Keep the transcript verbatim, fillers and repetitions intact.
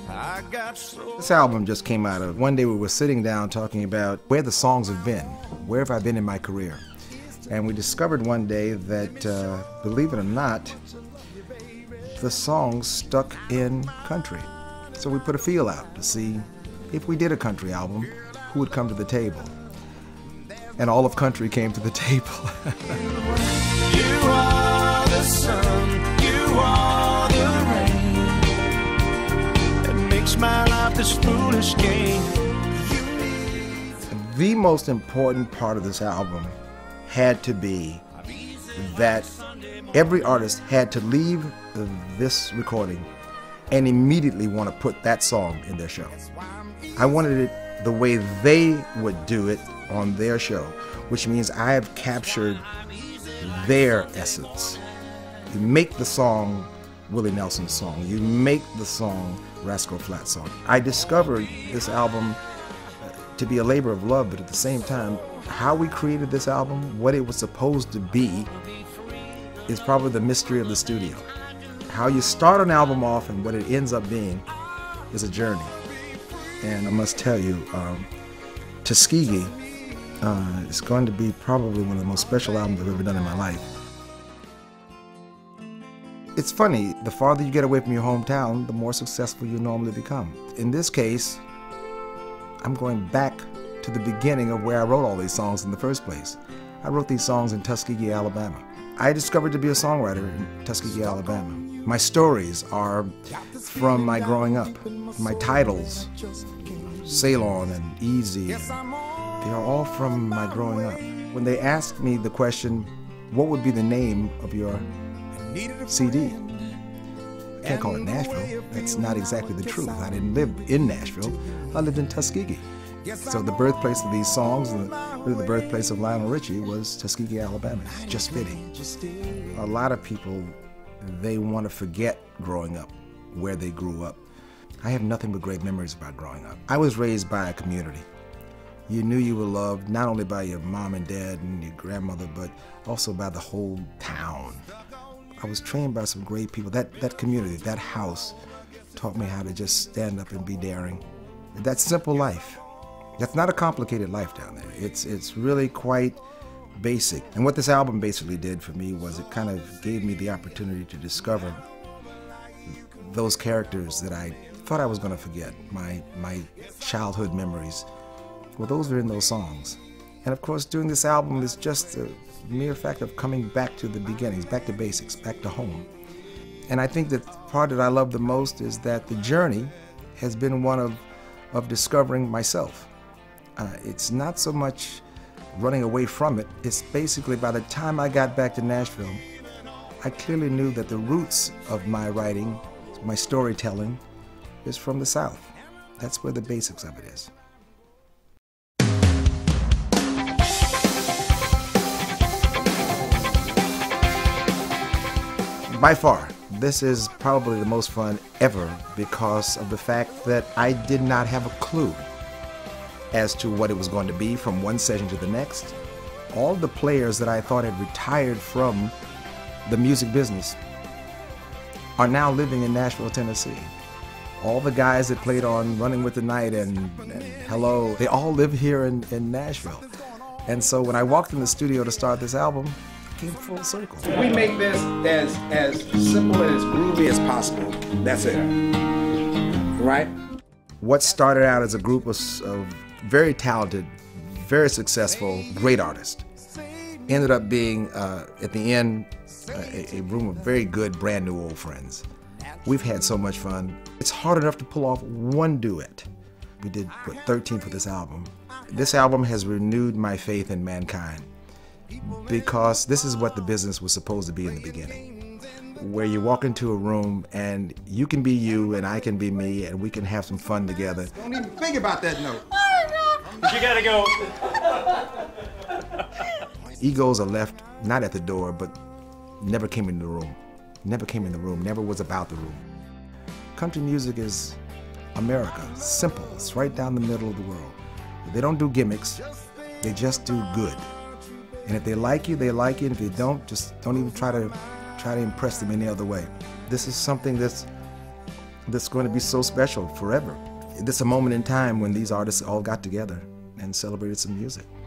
This album just came out of, one day we were sitting down talking about where the songs have been, where have I been in my career. And we discovered one day that, uh, believe it or not, the songs stuck in country. So we put a feel out to see if we did a country album, who would come to the table. And all of country came to the table. You are the sun, you are the rain that makes my life this foolish game. The most important part of this album had to be that every artist had to leave this recording and immediately want to put that song in their show. I wanted it the way they would do it on their show, which means I have captured their essence. You make the song Willie Nelson's song. You make the song Rascal Flatts song. I discovered this album to be a labor of love, but at the same time, how we created this album, what it was supposed to be, is probably the mystery of the studio. How you start an album off and what it ends up being is a journey. And I must tell you, um, Tuskegee uh, is going to be probably one of the most special albums I've ever done in my life. It's funny, the farther you get away from your hometown, the more successful you normally become. In this case, I'm going back to the beginning of where I wrote all these songs in the first place. I wrote these songs in Tuskegee, Alabama. I discovered to be a songwriter in Tuskegee, Alabama. My stories are from my growing up. My titles, Sail On and Easy, and they are all from my growing up. When they asked me the question, what would be the name of your C D? I can't call it Nashville. That's not exactly the truth. I didn't live in Nashville. I lived in Tuskegee. So the birthplace of these songs, and really the birthplace of Lionel Richie, was Tuskegee, Alabama. Just fitting. A lot of people, they want to forget growing up, where they grew up. I have nothing but great memories about growing up. I was raised by a community. You knew you were loved not only by your mom and dad and your grandmother, but also by the whole town. I was trained by some great people. That, that community, that house, taught me how to just stand up and be daring. That simple life. That's not a complicated life down there. It's, it's really quite basic. And what this album basically did for me was it kind of gave me the opportunity to discover those characters that I thought I was going to forget, my, my childhood memories. Well, those are in those songs. And of course, doing this album is just the mere fact of coming back to the beginnings, back to basics, back to home. And I think that the part that I love the most is that the journey has been one of, of discovering myself. Uh, it's not so much running away from it. It's basically by the time I got back to Nashville, I clearly knew that the roots of my writing, my storytelling, is from the South. That's where the basics of it is. By far, this is probably the most fun ever because of the fact that I did not have a clue as to what it was going to be from one session to the next. All the players that I thought had retired from the music business are now living in Nashville, Tennessee. All the guys that played on Running with the Night and, and Hello, they all live here in, in Nashville. And so when I walked in the studio to start this album, it came full circle. We make this as, as simple and as groovy as possible. That's it. Right? What started out as a group of, of very talented, very successful, great artists ended up being, uh, at the end, a, a room of very good, brand new old friends. We've had so much fun. It's hard enough to pull off one duet. We did, what, thirteen for this album. This album has renewed my faith in mankind because this is what the business was supposed to be in the beginning, where you walk into a room and you can be you and I can be me and we can have some fun together. Don't even think about that note. You gotta go. Egos are left not at the door, but never came in the room. Never came in the room, never was about the room. Country music is America, simple. It's right down the middle of the world. They don't do gimmicks, they just do good. And if they like you, they like you. And if they don't, just don't even try to try to impress them any other way. This is something that's that's going to be so special forever. This is a moment in time when these artists all got together and celebrated some music.